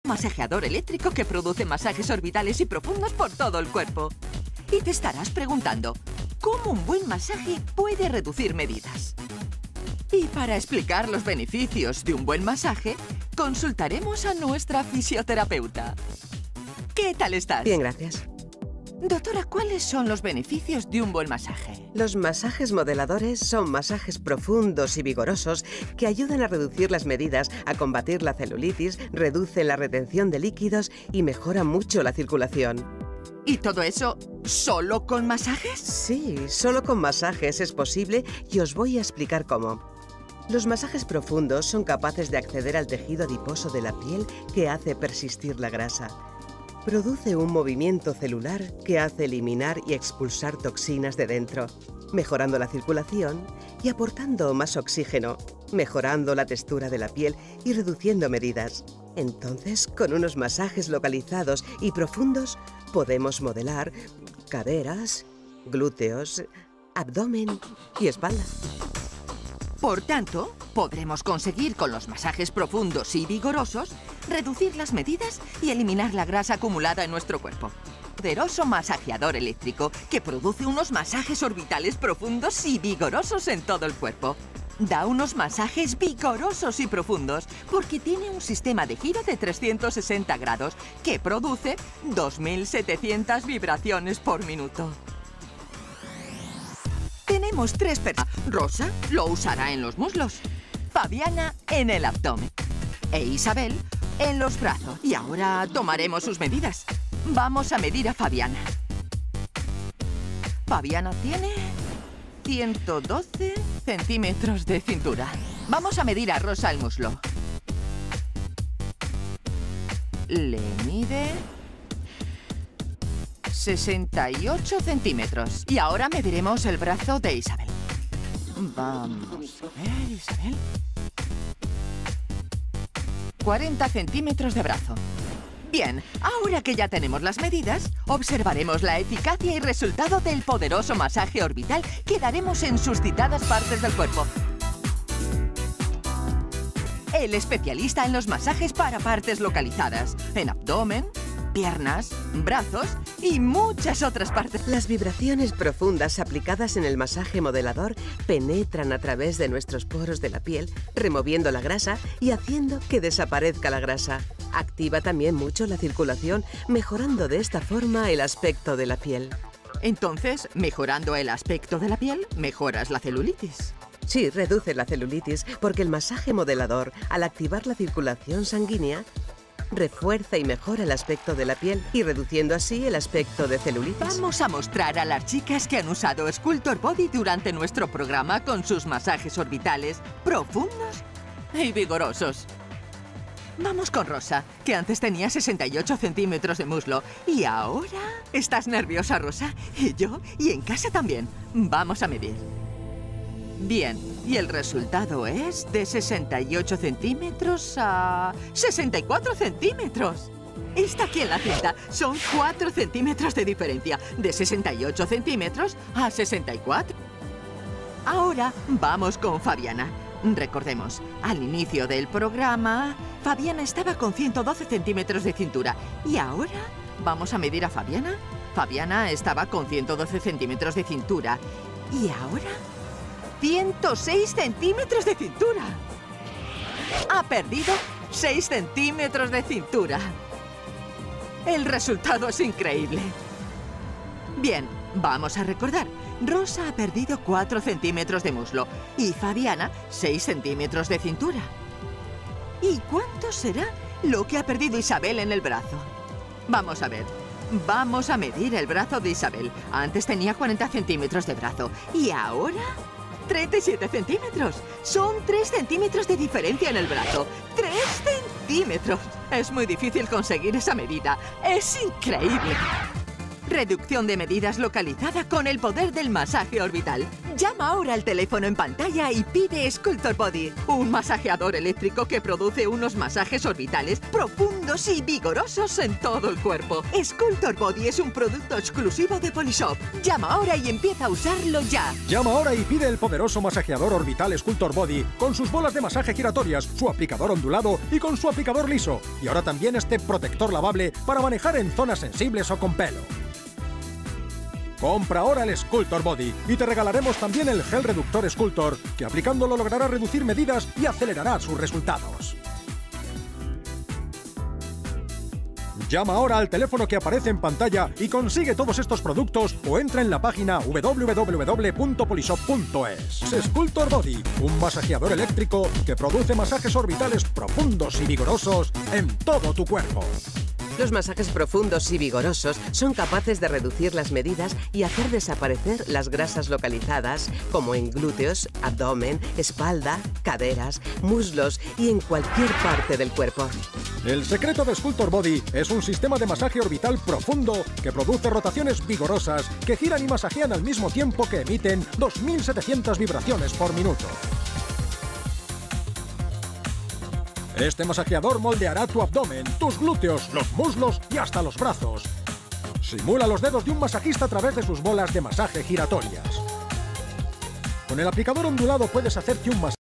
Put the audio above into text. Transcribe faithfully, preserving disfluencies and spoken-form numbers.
masajeador eléctrico que produce masajes orbitales y profundos por todo el cuerpo. Y te estarás preguntando, ¿cómo un buen masaje puede reducir medidas? Y para explicar los beneficios de un buen masaje, consultaremos a nuestra fisioterapeuta. ¿Qué tal estás? Bien, gracias. Doctora, ¿cuáles son los beneficios de un buen masaje? Los masajes modeladores son masajes profundos y vigorosos que ayudan a reducir las medidas, a combatir la celulitis, reducen la retención de líquidos y mejoran mucho la circulación. ¿Y todo eso solo con masajes? Sí, solo con masajes es posible y os voy a explicar cómo. Los masajes profundos son capaces de acceder al tejido adiposo de la piel que hace persistir la grasa. Produce un movimiento celular que hace eliminar y expulsar toxinas de dentro, mejorando la circulación y aportando más oxígeno, mejorando la textura de la piel y reduciendo medidas. Entonces, con unos masajes localizados y profundos, podemos modelar caderas, glúteos, abdomen y espalda. Por tanto, podremos conseguir con los masajes profundos y vigorosos reducir las medidas y eliminar la grasa acumulada en nuestro cuerpo. Poderoso masajeador eléctrico que produce unos masajes orbitales profundos y vigorosos en todo el cuerpo. Da unos masajes vigorosos y profundos porque tiene un sistema de giro de trescientos sesenta grados que produce dos mil setecientas vibraciones por minuto. Tenemos tres personas. Rosa lo usará en los muslos, Fabiana en el abdomen e Isabel en los brazos. Y ahora tomaremos sus medidas. Vamos a medir a Fabiana. Fabiana tiene ciento doce centímetros de cintura. Vamos a medir a Rosa el muslo. Le mide sesenta y ocho centímetros. Y ahora mediremos el brazo de Isabel. Vamos a ver, Isabel. cuarenta centímetros de brazo. Bien, ahora que ya tenemos las medidas, observaremos la eficacia y resultado del poderoso masaje orbital que daremos en sus citadas partes del cuerpo. El especialista en los masajes para partes localizadas, en abdomen, piernas, brazos y muchas otras partes. Las vibraciones profundas aplicadas en el masaje modelador penetran a través de nuestros poros de la piel, removiendo la grasa y haciendo que desaparezca la grasa. Activa también mucho la circulación, mejorando de esta forma el aspecto de la piel. Entonces, mejorando el aspecto de la piel, mejoras la celulitis. Sí, reduce la celulitis porque el masaje modelador, al activar la circulación sanguínea, refuerza y mejora el aspecto de la piel y reduciendo así el aspecto de celulitis. Vamos a mostrar a las chicas que han usado Sculptor Body durante nuestro programa con sus masajes orbitales profundos y vigorosos. Vamos con Rosa, que antes tenía sesenta y ocho centímetros de muslo. Y ahora... ¿Estás nerviosa, Rosa? Y yo, y en casa también. Vamos a medir. Bien, y el resultado es de sesenta y ocho centímetros a sesenta y cuatro centímetros. Está aquí en la cinta. Son cuatro centímetros de diferencia, de sesenta y ocho centímetros a sesenta y cuatro. Ahora vamos con Fabiana. Recordemos, al inicio del programa, Fabiana estaba con ciento doce centímetros de cintura. Y ahora vamos a medir a Fabiana. Fabiana estaba con ciento doce centímetros de cintura. Y ahora... ciento seis centímetros de cintura. Ha perdido seis centímetros de cintura. El resultado es increíble. Bien, vamos a recordar. Rosa ha perdido cuatro centímetros de muslo y Fabiana seis centímetros de cintura. ¿Y cuánto será lo que ha perdido Isabel en el brazo? Vamos a ver. Vamos a medir el brazo de Isabel. Antes tenía cuarenta centímetros de brazo y ahora... treinta y siete centímetros. Son tres centímetros de diferencia en el brazo. ¡tres centímetros! Es muy difícil conseguir esa medida. ¡Es increíble! Reducción de medidas localizada con el poder del masaje orbital. Llama ahora al teléfono en pantalla y pide Sculptor Body, un masajeador eléctrico que produce unos masajes orbitales profundos y vigorosos en todo el cuerpo. Sculptor Body es un producto exclusivo de Polishop. Llama ahora y empieza a usarlo ya. Llama ahora y pide el poderoso masajeador orbital Sculptor Body con sus bolas de masaje giratorias, su aplicador ondulado y con su aplicador liso. Y ahora también este protector lavable para manejar en zonas sensibles o con pelo. Compra ahora el Sculptor Body y te regalaremos también el gel reductor Sculptor, que aplicándolo logrará reducir medidas y acelerará sus resultados. Llama ahora al teléfono que aparece en pantalla y consigue todos estos productos o entra en la página w w w punto polishop punto es. Sculptor Body, un masajeador eléctrico que produce masajes orbitales profundos y vigorosos en todo tu cuerpo. Los masajes profundos y vigorosos son capaces de reducir las medidas y hacer desaparecer las grasas localizadas, como en glúteos, abdomen, espalda, caderas, muslos y en cualquier parte del cuerpo. El secreto de Sculptor Body es un sistema de masaje orbital profundo que produce rotaciones vigorosas que giran y masajean al mismo tiempo que emiten dos mil setecientas vibraciones por minuto. Este masajeador moldeará tu abdomen, tus glúteos, los muslos y hasta los brazos. Simula los dedos de un masajista a través de sus bolas de masaje giratorias. Con el aplicador ondulado puedes hacerte un masaje